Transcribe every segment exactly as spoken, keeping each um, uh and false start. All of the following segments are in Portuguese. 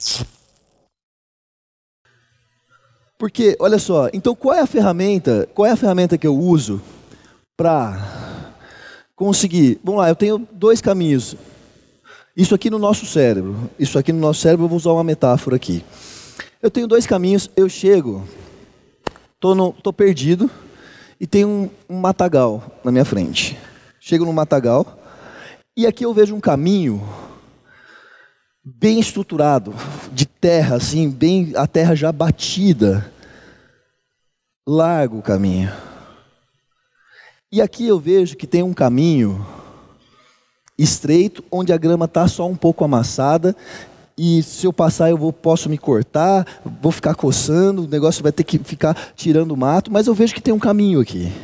Porque, olha só, então qual é a ferramenta, qual é a ferramenta que eu uso para conseguir? Vamos lá, eu tenho dois caminhos. Isso aqui no nosso cérebro, isso aqui no nosso cérebro, eu vou usar uma metáfora aqui. Eu tenho dois caminhos, eu chego, tô, no, tô perdido e tem um, um matagal na minha frente. Chego no matagal e aqui eu vejo um caminho bem estruturado, de terra, assim, bem, a terra já batida. Largo o caminho. E aqui eu vejo que tem um caminho estreito, onde a grama está só um pouco amassada, e se eu passar eu vou, posso me cortar, vou ficar coçando, o negócio vai ter que ficar tirando o mato, mas eu vejo que tem um caminho aqui.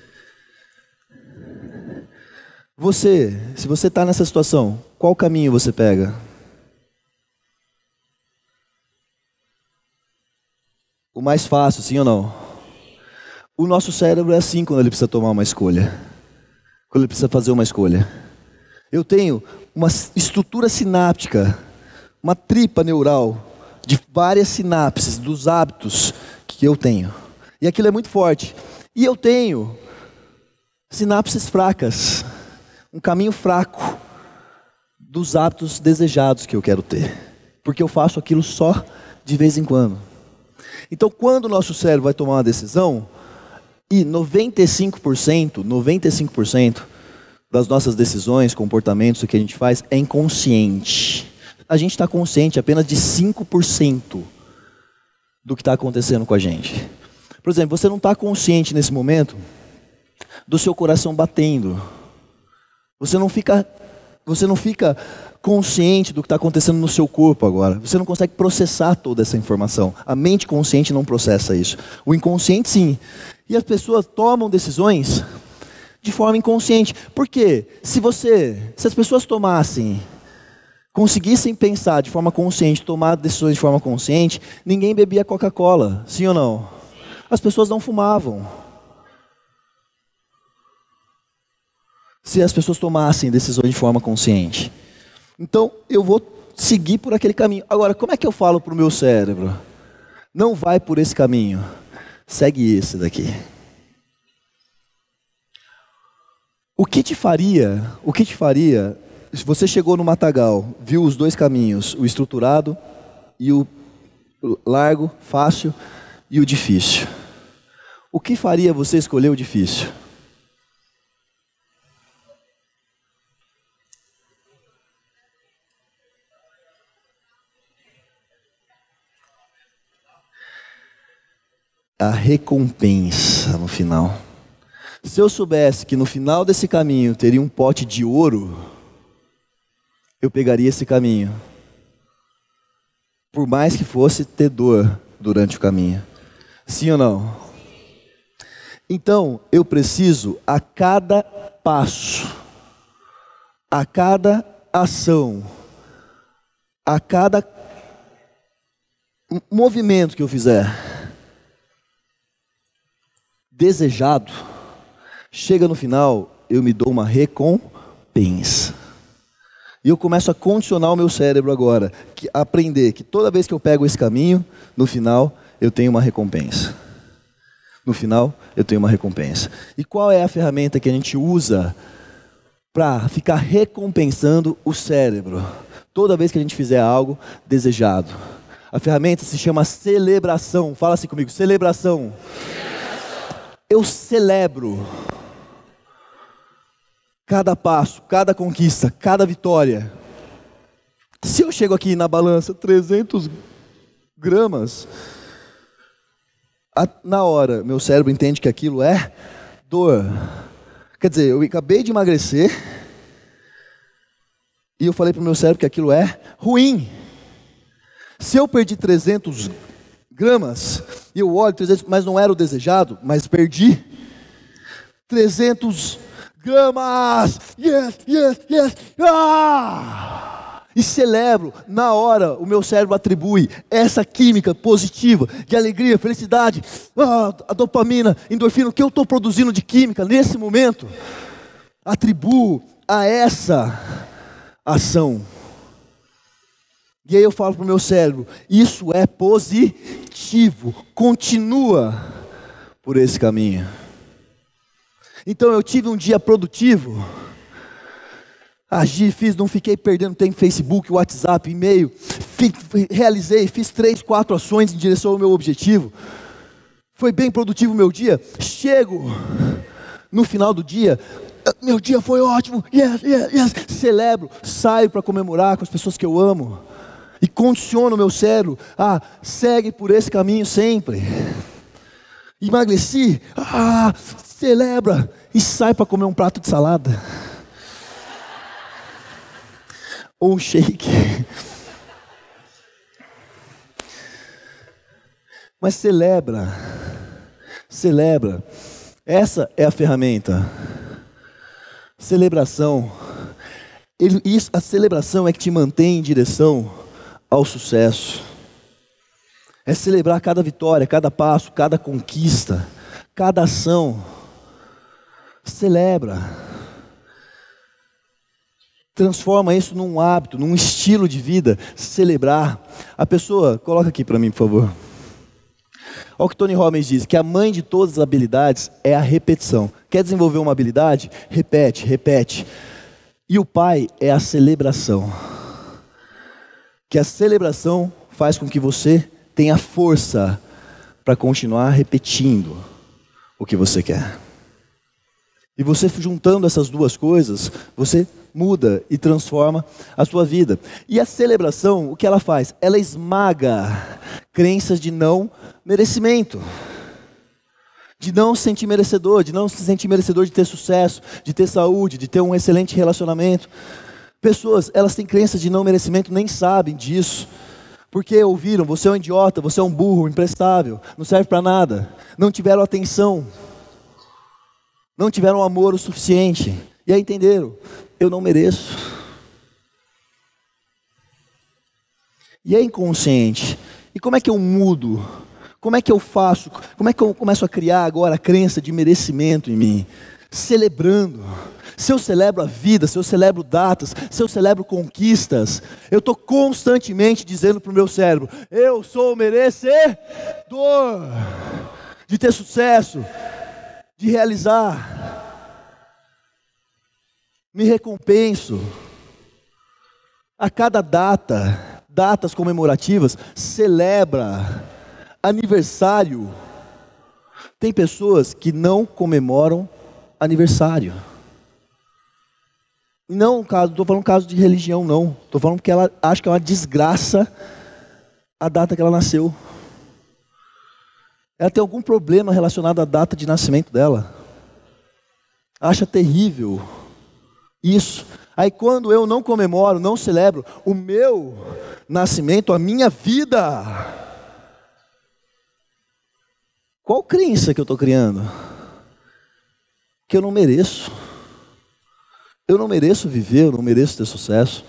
Você, se você está nessa situação, qual caminho você pega? O mais fácil, sim ou não? O nosso cérebro é assim quando ele precisa tomar uma escolha. Quando ele precisa fazer uma escolha. Eu tenho uma estrutura sináptica, uma tripa neural, de várias sinapses, dos hábitos que eu tenho. E aquilo é muito forte. E eu tenho sinapses fracas, um caminho fraco dos hábitos desejados que eu quero ter. Porque eu faço aquilo só de vez em quando. Então, quando o nosso cérebro vai tomar uma decisão, e noventa e cinco por cento, noventa e cinco por cento das nossas decisões, comportamentos, o que a gente faz é inconsciente. A gente está consciente apenas de cinco por cento do que está acontecendo com a gente. Por exemplo, você não está consciente nesse momento do seu coração batendo. Você não fica, você não fica consciente do que está acontecendo no seu corpo agora. Você não consegue processar toda essa informação. A mente consciente não processa isso. O inconsciente sim. E as pessoas tomam decisões de forma inconsciente. Por quê? Se você, se as pessoas tomassem, conseguissem pensar de forma consciente, tomar decisões de forma consciente, ninguém bebia Coca-Cola, sim ou não? As pessoas não fumavam. Se as pessoas tomassem decisões de forma consciente. Então, eu vou seguir por aquele caminho. Agora, como é que eu falo para o meu cérebro? Não vai por esse caminho. Segue esse daqui. O que te faria, o que te faria, se você chegou no matagal, viu os dois caminhos, o estruturado e o largo, fácil e o difícil. O que faria você escolher o difícil? A recompensa no final. Se eu soubesse que no final desse caminho teria um pote de ouro, eu pegaria esse caminho. Por mais que fosse ter dor durante o caminho. Sim ou não? Então, eu preciso a cada passo, a cada ação, a cada movimento que eu fizer, desejado, chega no final, eu me dou uma recompensa. E eu começo a condicionar o meu cérebro agora, que, a aprender que toda vez que eu pego esse caminho, no final, eu tenho uma recompensa. No final, eu tenho uma recompensa. E qual é a ferramenta que a gente usa para ficar recompensando o cérebro? Toda vez que a gente fizer algo desejado. A ferramenta se chama celebração. Fala assim comigo, celebração. Eu celebro cada passo, cada conquista, cada vitória. Se eu chego aqui na balança trezentos gramas, a, na hora meu cérebro entende que aquilo é dor. Quer dizer, eu acabei de emagrecer e eu falei para o meu cérebro que aquilo é ruim. Se eu perdi trezentos gramas, e eu olho trezentos, mas não era o desejado, mas perdi trezentos gramas, yes, yes, yes, ah! E celebro, na hora o meu cérebro atribui essa química positiva, de alegria, felicidade, ah, a dopamina, endorfina, o que eu estou produzindo de química nesse momento, atribuo a essa ação. E aí eu falo para o meu cérebro, isso é positivo, continua por esse caminho. Então eu tive um dia produtivo, agi, fiz, não fiquei perdendo tempo em Facebook, WhatsApp, e-mail, fiz, realizei, fiz três, quatro ações em direção ao meu objetivo. Foi bem produtivo o meu dia. Chego no final do dia, meu dia foi ótimo, yes, yes, yes. Celebro, saio para comemorar com as pessoas que eu amo. E condiciono o meu cérebro, ah, segue por esse caminho sempre. Emagreci, ah, celebra e sai para comer um prato de salada. Ou um shake. Mas celebra, celebra. Essa é a ferramenta. Celebração. Ele, isso, a celebração é que te mantém em direção ao sucesso. É celebrar cada vitória, cada passo, cada conquista, cada ação. Celebra. Transforma isso num hábito, num estilo de vida. Celebrar. A pessoa, coloca aqui para mim, por favor. Olha o que Tony Robbins diz, que a mãe de todas as habilidades é a repetição. Quer desenvolver uma habilidade? Repete, repete. E o pai é a celebração. Que a celebração faz com que você tenha força para continuar repetindo o que você quer. E você juntando essas duas coisas, você muda e transforma a sua vida. E a celebração, o que ela faz? Ela esmaga crenças de não merecimento. De não se sentir merecedor, de não se sentir merecedor de ter sucesso, de ter saúde, de ter um excelente relacionamento. Pessoas, elas têm crenças de não merecimento, nem sabem disso. Porque ouviram, você é um idiota, você é um burro, imprestável, não serve para nada. Não tiveram atenção. Não tiveram amor o suficiente. E aí entenderam, eu não mereço. E é inconsciente. E como é que eu mudo? Como é que eu faço? Como é que eu começo a criar agora a crença de merecimento em mim? Celebrando. Se eu celebro a vida, se eu celebro datas, se eu celebro conquistas, eu estou constantemente dizendo para o meu cérebro, eu sou merecedor de ter sucesso, de realizar, me recompenso. A cada data, datas comemorativas, celebra, aniversário. Tem pessoas que não comemoram aniversário. Não, estou falando caso de religião, não. Estou falando que ela acha que é uma desgraça a data que ela nasceu. Ela tem algum problema relacionado à data de nascimento dela. Acha terrível isso. Aí quando eu não comemoro, não celebro o meu nascimento, a minha vida, qual crença que eu estou criando? Que eu não mereço. Eu não mereço viver, eu não mereço ter sucesso.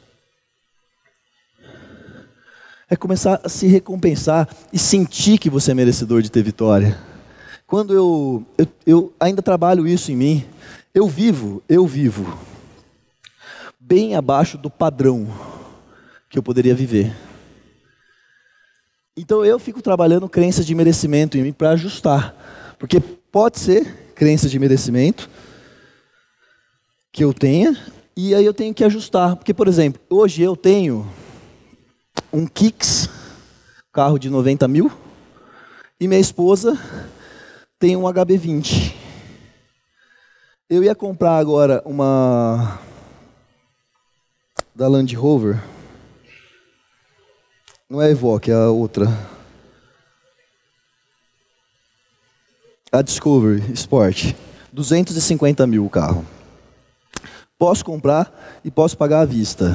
É começar a se recompensar e sentir que você é merecedor de ter vitória. Quando eu, eu, eu ainda trabalho isso em mim, eu vivo, eu vivo bem abaixo do padrão que eu poderia viver. Então eu fico trabalhando crenças de merecimento em mim para ajustar. Porque pode ser crenças de merecimento que eu tenha, e aí eu tenho que ajustar. Porque, por exemplo, hoje eu tenho um Kicks, carro de noventa mil, e minha esposa tem um H B vinte. Eu ia comprar agora uma da Land Rover, não é a Evoque, é a outra, a Discovery Sport, duzentos e cinquenta mil o carro. Posso comprar e posso pagar à vista.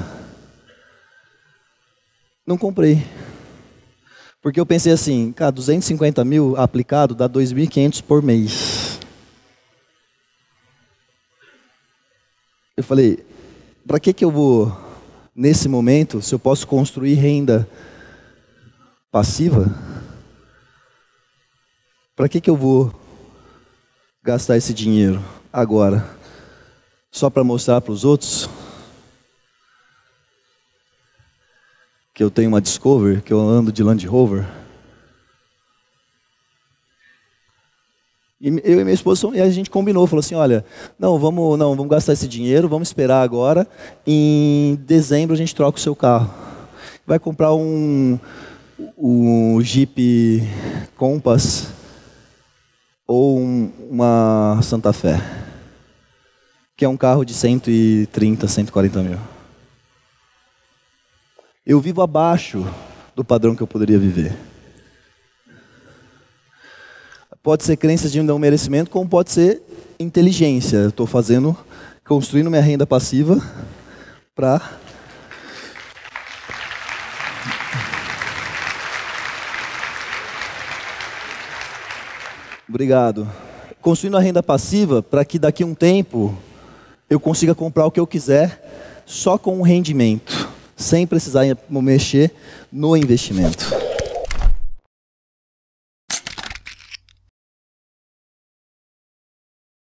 Não comprei. Porque eu pensei assim, cara, duzentos e cinquenta mil aplicado dá dois mil e quinhentos por mês. Eu falei, para que que eu vou, nesse momento, se eu posso construir renda passiva, para que que eu vou gastar esse dinheiro agora? Só para mostrar para os outros? que eu tenho uma Discovery, que eu ando de Land Rover. E eu e minha esposa, e a gente combinou, falou assim, olha, não vamos, não, vamos gastar esse dinheiro, vamos esperar agora, em dezembro a gente troca o seu carro. Vai comprar um, um Jeep Compass ou um, uma Santa Fé, que é um carro de cento e trinta, cento e quarenta mil. Eu vivo abaixo do padrão que eu poderia viver. Pode ser crenças de não merecimento, como pode ser inteligência. Eu estou fazendo, construindo minha renda passiva para... Obrigado. Construindo a renda passiva para que daqui a um tempo eu consiga comprar o que eu quiser só com o rendimento, sem precisar mexer no investimento.